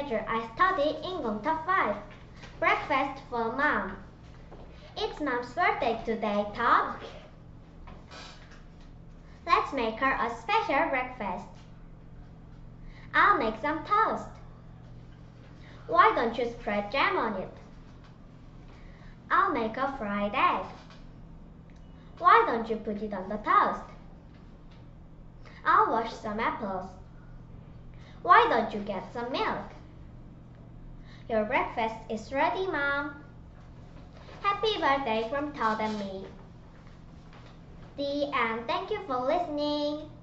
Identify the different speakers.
Speaker 1: schedule I study in Gongta 5. Breakfast for Mom. It's Mom's birthday today, Todd. Let's make her a special breakfast. I'll make some toast. Why don't you spread jam on it? I'll make a fried egg. Why don't you put it on the toast? I'll wash some apples. Why don't you get some milk? Your breakfast is ready, Mom. Happy birthday from Todd and me. The end. Thank you for listening.